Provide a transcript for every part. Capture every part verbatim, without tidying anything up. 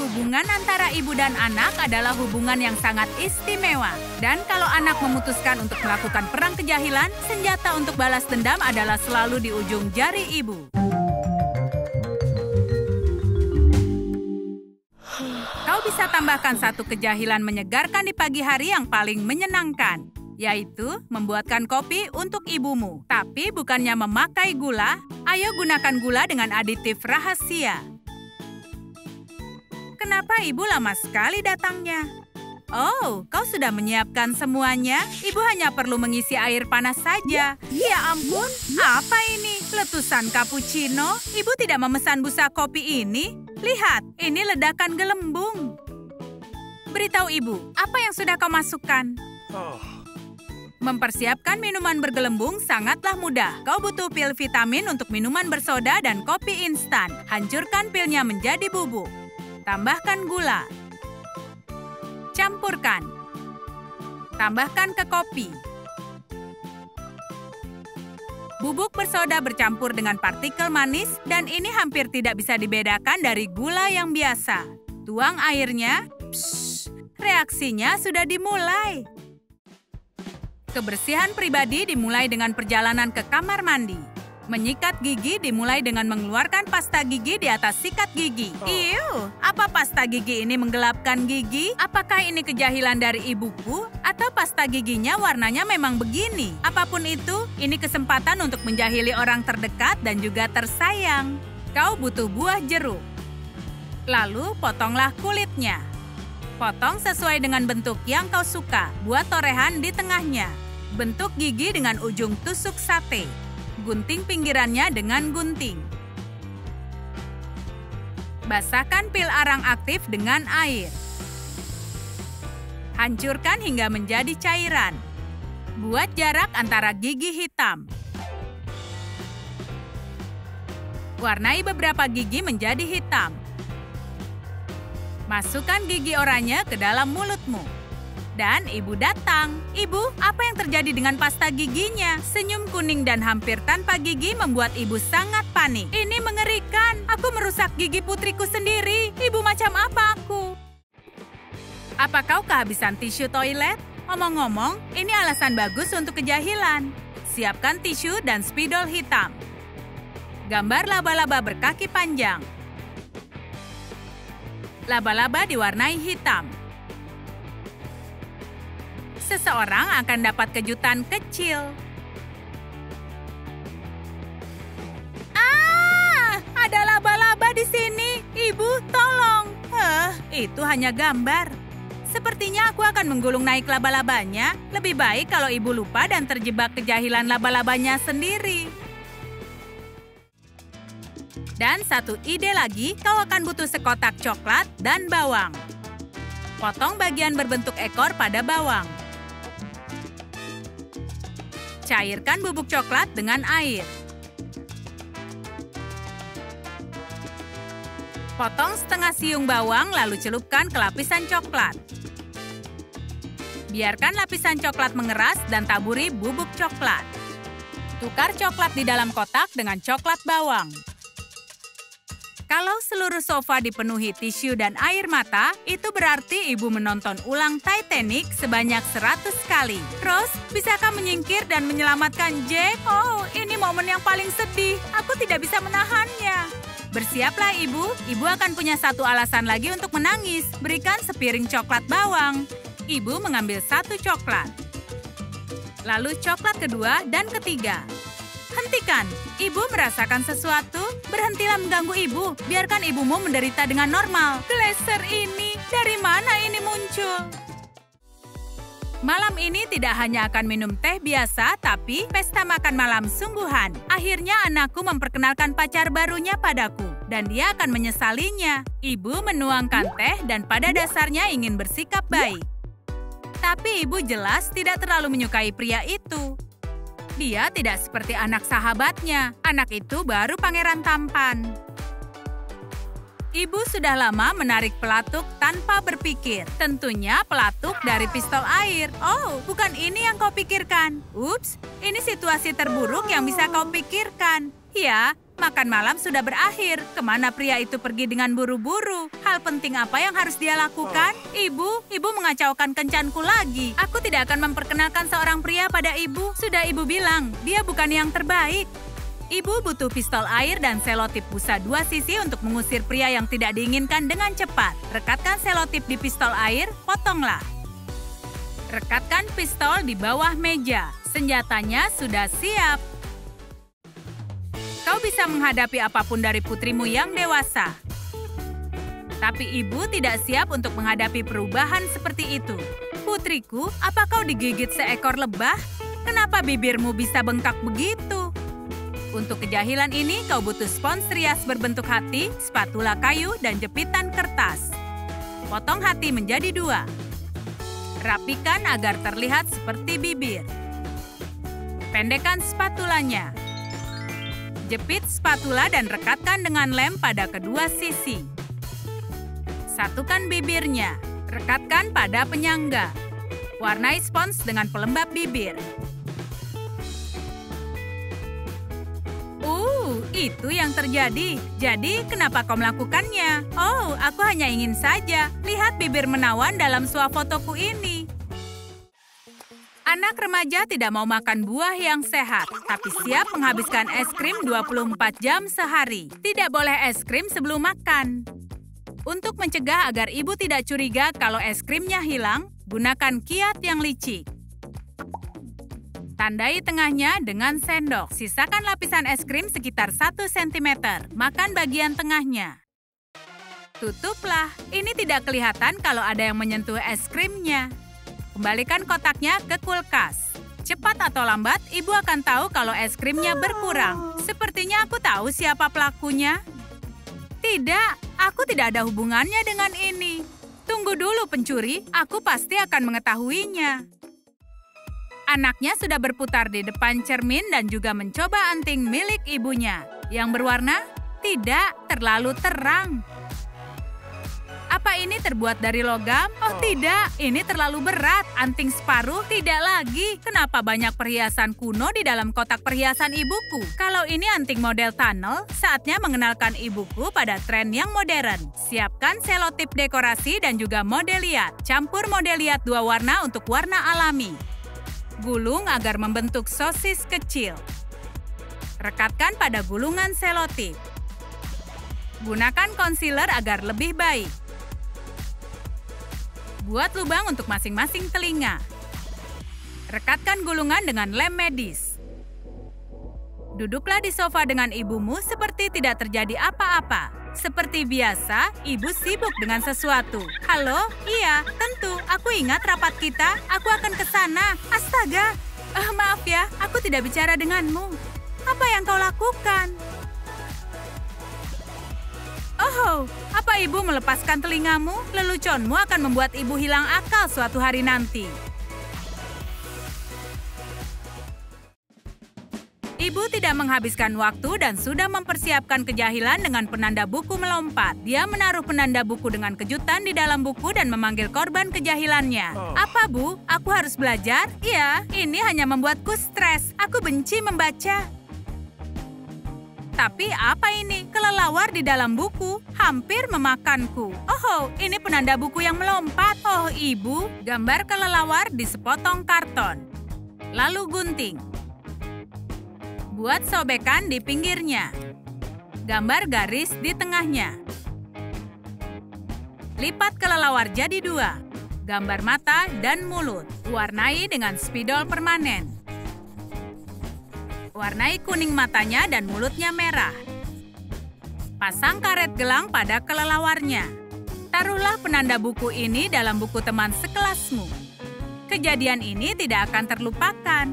Hubungan antara ibu dan anak adalah hubungan yang sangat istimewa. Dan kalau anak memutuskan untuk melakukan perang kejahilan, senjata untuk balas dendam adalah selalu di ujung jari ibu. Kau bisa tambahkan satu kejahilan menyegarkan di pagi hari yang paling menyenangkan, yaitu membuatkan kopi untuk ibumu. Tapi bukannya memakai gula, ayo gunakan gula dengan aditif rahasia. Kenapa ibu lama sekali datangnya? Oh, kau sudah menyiapkan semuanya? Ibu hanya perlu mengisi air panas saja. Ya ampun, apa ini? Letusan cappuccino? Ibu tidak memesan busa kopi ini? Lihat, ini ledakan gelembung. Beritahu ibu, apa yang sudah kau masukkan? Mempersiapkan minuman bergelembung sangatlah mudah. Kau butuh pil vitamin untuk minuman bersoda dan kopi instan. Hancurkan pilnya menjadi bubuk. Tambahkan gula. Campurkan. Tambahkan ke kopi. Bubuk bersoda bercampur dengan partikel manis dan ini hampir tidak bisa dibedakan dari gula yang biasa. Tuang airnya. Psst, reaksinya sudah dimulai. Kebersihan pribadi dimulai dengan perjalanan ke kamar mandi. Menyikat gigi dimulai dengan mengeluarkan pasta gigi di atas sikat gigi. Iu, apa pasta gigi ini menggelapkan gigi? Apakah ini kejahilan dari ibuku? Atau pasta giginya warnanya memang begini? Apapun itu, ini kesempatan untuk menjahili orang terdekat dan juga tersayang. Kau butuh buah jeruk. Lalu potonglah kulitnya. Potong sesuai dengan bentuk yang kau suka. Buat torehan di tengahnya. Bentuk gigi dengan ujung tusuk sate. Gunting pinggirannya dengan gunting. Basahkan pil arang aktif dengan air. Hancurkan hingga menjadi cairan. Buat jarak antara gigi hitam. Warnai beberapa gigi menjadi hitam. Masukkan gigi oranye ke dalam mulutmu. Dan ibu datang. Ibu, apa yang terjadi dengan pasta giginya? Senyum kuning dan hampir tanpa gigi membuat ibu sangat panik. Ini mengerikan. Aku merusak gigi putriku sendiri. Ibu macam apa aku? Apa kau kehabisan tisu toilet? Omong-omong, ini alasan bagus untuk kejahilan. Siapkan tisu dan spidol hitam. Gambar laba-laba berkaki panjang. Laba-laba diwarnai hitam. Seseorang akan dapat kejutan kecil. Ah, ada laba-laba di sini. Ibu, tolong. Huh, itu hanya gambar. Sepertinya aku akan menggulung naik laba-labanya. Lebih baik kalau ibu lupa dan terjebak kejahilan laba-labanya sendiri. Dan satu ide lagi, kau akan butuh sekotak coklat dan bawang. Potong bagian berbentuk ekor pada bawang. Cairkan bubuk coklat dengan air. Potong setengah siung bawang lalu celupkan ke lapisan coklat. Biarkan lapisan coklat mengeras dan taburi bubuk coklat. Tukar coklat di dalam kotak dengan coklat bawang. Kalau seluruh sofa dipenuhi tisu dan air mata, itu berarti ibu menonton ulang Titanic sebanyak seratus kali. Rose, bisakah menyingkir dan menyelamatkan Jack? Oh, ini momen yang paling sedih. Aku tidak bisa menahannya. Bersiaplah ibu, ibu akan punya satu alasan lagi untuk menangis. Berikan sepiring coklat bawang. Ibu mengambil satu coklat. Lalu coklat kedua dan ketiga. Hentikan, ibu merasakan sesuatu. Berhentilah mengganggu ibu, biarkan ibumu menderita dengan normal. Glaser ini, dari mana ini muncul? Malam ini tidak hanya akan minum teh biasa, tapi pesta makan malam sungguhan. Akhirnya anakku memperkenalkan pacar barunya padaku, dan dia akan menyesalinya. Ibu menuangkan teh dan pada dasarnya ingin bersikap baik. Tapi ibu jelas tidak terlalu menyukai pria itu. Dia tidak seperti anak sahabatnya. Anak itu baru pangeran tampan. Ibu sudah lama menarik pelatuk tanpa berpikir. Tentunya pelatuk dari pistol air. Oh, bukan ini yang kau pikirkan. Ups, ini situasi terburuk yang bisa kau pikirkan. Ya, makan malam sudah berakhir. Kemana pria itu pergi dengan buru-buru? Hal penting apa yang harus dia lakukan? Ibu, ibu mengacaukan kencanku lagi. Aku tidak akan memperkenalkan seorang pria pada ibu. Sudah ibu bilang, dia bukan yang terbaik. Ibu butuh pistol air dan selotip busa dua sisi untuk mengusir pria yang tidak diinginkan dengan cepat. Rekatkan selotip di pistol air, potonglah. Rekatkan pistol di bawah meja. Senjatanya sudah siap. Kau bisa menghadapi apapun dari putrimu yang dewasa. Tapi ibu tidak siap untuk menghadapi perubahan seperti itu. Putriku, apa kau digigit seekor lebah? Kenapa bibirmu bisa bengkak begitu? Untuk kejahilan ini, kau butuh spons rias berbentuk hati, spatula kayu, dan jepitan kertas. Potong hati menjadi dua. Rapikan agar terlihat seperti bibir. Pendekkan spatulanya. Jepit spatula dan rekatkan dengan lem pada kedua sisi. Satukan bibirnya. Rekatkan pada penyangga. Warnai spons dengan pelembab bibir. Uh, itu yang terjadi. Jadi, kenapa kau melakukannya? Oh, aku hanya ingin saja. Lihat bibir menawan dalam swafotoku ini. Anak remaja tidak mau makan buah yang sehat, tapi siap menghabiskan es krim dua puluh empat jam sehari. Tidak boleh es krim sebelum makan. Untuk mencegah agar ibu tidak curiga kalau es krimnya hilang, gunakan kiat yang licik. Tandai tengahnya dengan sendok. Sisakan lapisan es krim sekitar satu sentimeter. Makan bagian tengahnya. Tutuplah. Ini tidak kelihatan kalau ada yang menyentuh es krimnya. Kembalikan kotaknya ke kulkas. Cepat atau lambat, ibu akan tahu kalau es krimnya berkurang. Sepertinya aku tahu siapa pelakunya. Tidak, aku tidak ada hubungannya dengan ini. Tunggu dulu pencuri, aku pasti akan mengetahuinya. Anaknya sudah berputar di depan cermin dan juga mencoba anting milik ibunya. Yang berwarna? Tidak, terlalu terang. Apa ini terbuat dari logam? Oh tidak, ini terlalu berat. Anting separuh? Tidak lagi. Kenapa banyak perhiasan kuno di dalam kotak perhiasan ibuku? Kalau ini anting model tunnel, saatnya mengenalkan ibuku pada tren yang modern. Siapkan selotip dekorasi dan juga modeliat. Campur modeliat dua warna untuk warna alami. Gulung agar membentuk sosis kecil. Rekatkan pada gulungan selotip. Gunakan concealer agar lebih baik. Buat lubang untuk masing-masing telinga. Rekatkan gulungan dengan lem medis. Duduklah di sofa dengan ibumu seperti tidak terjadi apa-apa. Seperti biasa, ibu sibuk dengan sesuatu. Halo? Iya, tentu. Aku ingat rapat kita. Aku akan ke sana. Astaga. Uh, maaf ya, aku tidak bicara denganmu. Apa yang kau lakukan? Oh, apa ibu melepaskan telingamu? Leluconmu akan membuat ibu hilang akal suatu hari nanti. Ibu tidak menghabiskan waktu dan sudah mempersiapkan kejahilan dengan penanda buku melompat. Dia menaruh penanda buku dengan kejutan di dalam buku dan memanggil korban kejahilannya. Apa, Bu? Aku harus belajar? Iya, ini hanya membuatku stres. Aku benci membaca. Tapi apa ini? Kelelawar di dalam buku hampir memakanku. Oh, ini penanda buku yang melompat. Oh, Ibu, gambar kelelawar di sepotong karton. Lalu gunting. Buat sobekan di pinggirnya. Gambar garis di tengahnya. Lipat kelelawar jadi dua. Gambar mata dan mulut. Warnai dengan spidol permanen. Warnai kuning matanya dan mulutnya merah. Pasang karet gelang pada kelelawarnya. Taruhlah penanda buku ini dalam buku teman sekelasmu. Kejadian ini tidak akan terlupakan.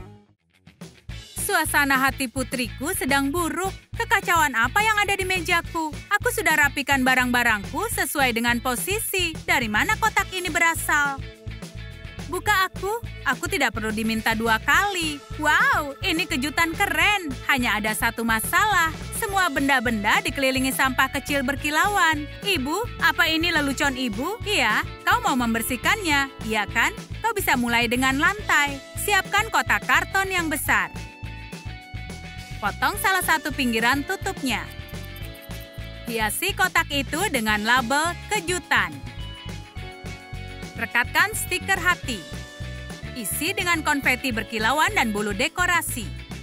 Suasana hati putriku sedang buruk. Kekacauan apa yang ada di mejaku? Aku sudah rapikan barang-barangku sesuai dengan posisi. Dari mana kotak ini berasal? Buka aku. Aku tidak perlu diminta dua kali. Wow, ini kejutan keren. Hanya ada satu masalah. Semua benda-benda dikelilingi sampah kecil berkilauan. Ibu, apa ini lelucon ibu? Iya, kau mau membersihkannya, iya kan? Kau bisa mulai dengan lantai. Siapkan kotak karton yang besar. Potong salah satu pinggiran tutupnya. Hiasi kotak itu dengan label kejutan. Rekatkan stiker hati. Isi dengan konfeti berkilauan dan bulu dekorasi.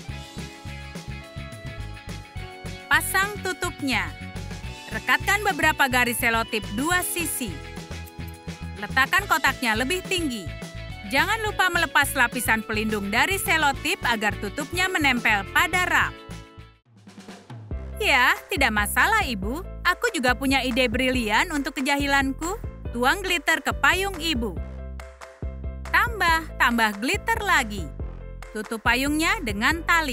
Pasang tutupnya. Rekatkan beberapa garis selotip dua sisi. Letakkan kotaknya lebih tinggi. Jangan lupa melepas lapisan pelindung dari selotip agar tutupnya menempel pada rak. Ya, tidak masalah, Ibu. Aku juga punya ide brilian untuk kejahilanku. Tuang glitter ke payung Ibu. Tambah, tambah glitter lagi. Tutup payungnya dengan tali.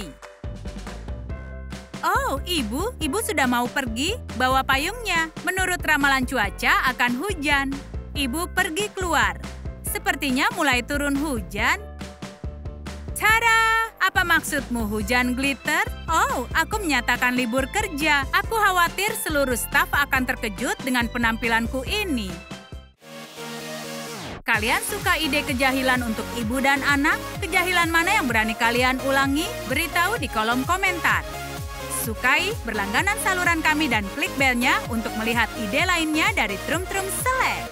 Oh, Ibu, Ibu sudah mau pergi? Bawa payungnya. Menurut ramalan cuaca akan hujan. Ibu pergi keluar. Sepertinya mulai turun hujan. Tada! Apa maksudmu hujan glitter? Oh, aku menyatakan libur kerja. Aku khawatir seluruh staf akan terkejut dengan penampilanku ini. Kalian suka ide kejahilan untuk ibu dan anak? Kejahilan mana yang berani kalian ulangi? Beritahu di kolom komentar. Sukai, berlangganan saluran kami dan klik belnya untuk melihat ide lainnya dari Trum Trum Seleb.